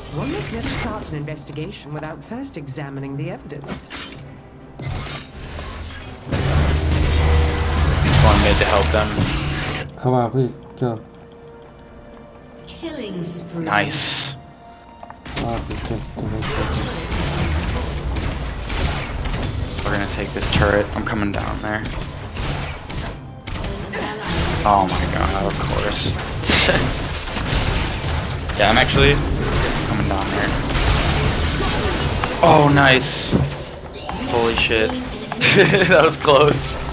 One must never start an investigation without first examining the evidence. Going mid to help them. Come on, please kill. Killing spree. Nice. Oh, please kill. We're gonna take this turret. I'm coming down there. Oh my god, of course. Yeah, I'm actually coming down there. Oh, nice. Holy shit. That was close.